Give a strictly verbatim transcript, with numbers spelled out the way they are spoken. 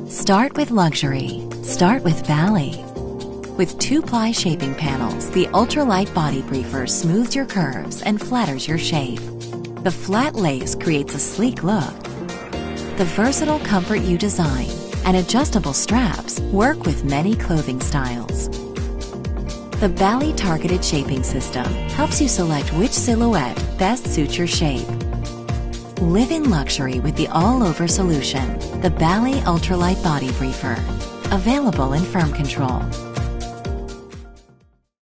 Start with luxury. Start with Bali. With two-ply shaping panels, the ultralight body briefer smooths your curves and flatters your shape. The flat lace creates a sleek look. The versatile Comfort You design and adjustable straps work with many clothing styles. The Bali targeted shaping system helps you select which silhouette best suits your shape. Live in luxury with the all-over solution, the Bali Ultralight Body Briefer. Available in firm control.